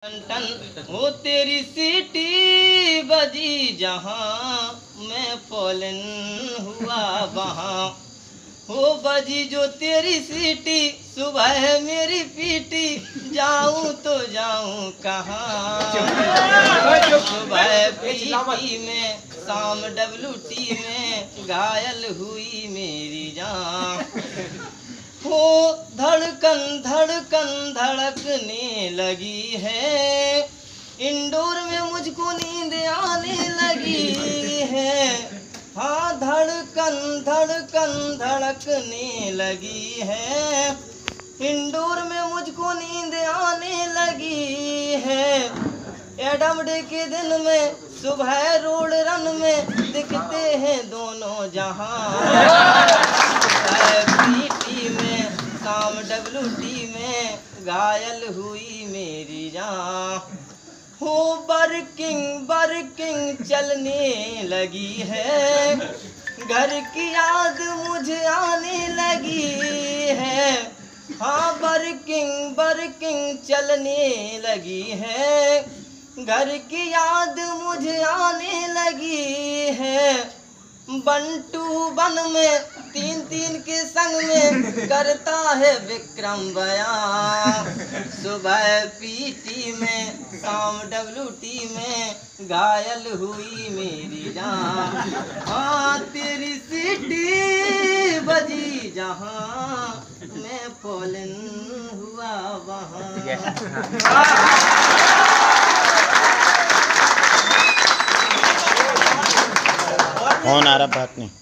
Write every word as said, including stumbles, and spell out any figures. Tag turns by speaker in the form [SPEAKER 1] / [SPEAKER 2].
[SPEAKER 1] Ton ton वो तेरी सीटी बजी जहाँ मैं फॉलन हुआ वहाँ। वो बजी जो तेरी सीटी सुबह है मेरी पीटी जाऊँ तो जाऊँ कहाँ। सुबह पीटी में शाम डब्लू टी में घायल हुई मेरी जान। वो धड़कन धड़कन धड़कने लगी है इंडोर में मुझको नींद आने लगी है। हाँ धड़कन धड़कन धड़कने लगी है इंडोर में मुझको नींद आने लगी है। एडम डे के दिन में सुबह रोड रन में दिखते हैं दोनों जहां। पीटी में शाम डब्लू टी में घायल हुई मेरी जान। हो बर्किंग बर्किंग चलने लगी है घर की याद मुझे आने लगी है। हाँ बर्किंग बर्किंग चलने लगी है घर की याद मुझे आने लगी है। बंटू वन में तीन तीन के संग में करता है विक्रम बयान। सुबह पीटी में शाम डब्लू टी में घायल हुई मेरी जान। हाँ तेरी सीटी बजी जहाँ मैं फॉलन हुआ वहाँ।
[SPEAKER 2] कौन आ रहा बात नहीं।